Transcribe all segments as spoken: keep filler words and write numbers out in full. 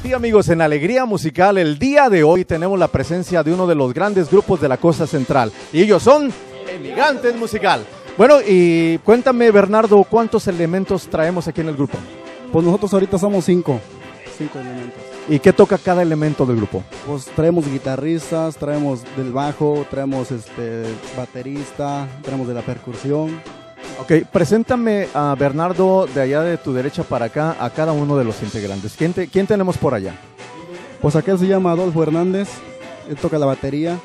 Sí, amigos, en Alegría Musical el día de hoy tenemos la presencia de uno de los grandes grupos de la Costa Central y ellos son Emigrantes Musical. Bueno, y cuéntame, Bernardo, ¿cuántos elementos traemos aquí en el grupo? Pues nosotros ahorita somos cinco, cinco elementos. ¿Y qué toca cada elemento del grupo? Pues traemos guitarristas, traemos del bajo, traemos este baterista, traemos de la percusión. Ok, preséntame a Bernardo de allá de tu derecha para acá, a cada uno de los integrantes. ¿Quién, te, quién tenemos por allá? Pues aquel se llama Adolfo Hernández, él toca la batería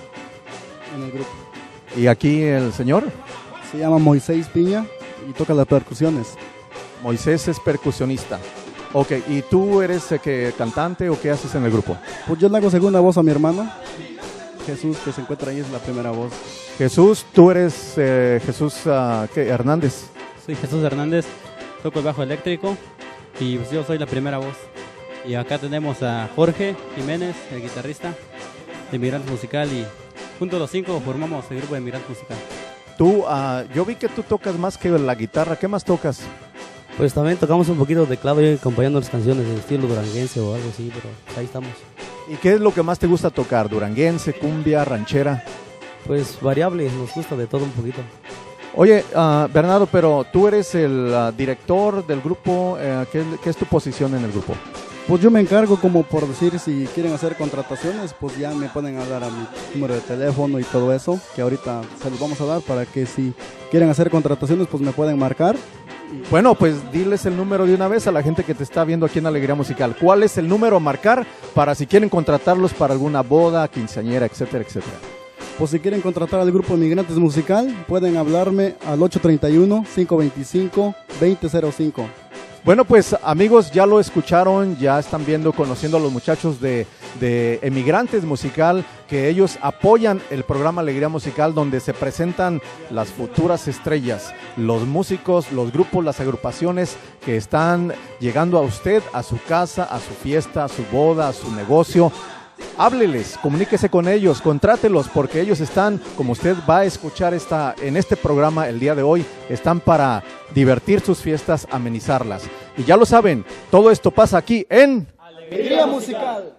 en el grupo. ¿Y aquí el señor? Se llama Moisés Piña y toca las percusiones. Moisés es percusionista. Ok, ¿y tú eres eh, que, cantante o qué haces en el grupo? Pues yo le hago segunda voz a mi hermano, Jesús, que se encuentra ahí, es la primera voz. Jesús, tú eres eh, Jesús uh, ¿qué? Hernández. Soy Jesús Hernández, toco el bajo eléctrico y pues yo soy la primera voz. Y acá tenemos a Jorge Jiménez, el guitarrista de Emigrantes Musical, y juntos los cinco formamos el grupo de Emigrantes Musical. Tú, uh, yo vi que tú tocas más que la guitarra, ¿qué más tocas? Pues también tocamos un poquito de teclado y acompañando las canciones de estilo duranguense o algo así, pero ahí estamos. ¿Y qué es lo que más te gusta tocar? ¿Duranguense, cumbia, ranchera? Pues variable, nos gusta de todo un poquito. Oye, uh, Bernardo, pero tú eres el uh, director del grupo, uh, ¿qué, ¿qué es tu posición en el grupo? Pues yo me encargo, como por decir, si quieren hacer contrataciones, pues ya me pueden hablar a mi número de teléfono y todo eso, que ahorita se los vamos a dar para que si quieren hacer contrataciones, pues me pueden marcar. Bueno, pues diles el número de una vez a la gente que te está viendo aquí en Alegría Musical. ¿Cuál es el número a marcar para si quieren contratarlos para alguna boda, quinceañera, etcétera, etcétera? Pues si quieren contratar al grupo Emigrantes Musical, pueden hablarme al ocho tres uno, cinco dos cinco, dos cero cero cinco. Bueno, pues amigos, ya lo escucharon, ya están viendo, conociendo a los muchachos de, de Emigrantes Musical, que ellos apoyan el programa Alegría Musical, donde se presentan las futuras estrellas, los músicos, los grupos, las agrupaciones que están llegando a usted, a su casa, a su fiesta, a su boda, a su negocio. Hábleles, comuníquese con ellos, contrátelos, porque ellos están, como usted va a escuchar esta, en este programa el día de hoy, están para divertir sus fiestas, amenizarlas. Y ya lo saben, todo esto pasa aquí en Alegría Musical.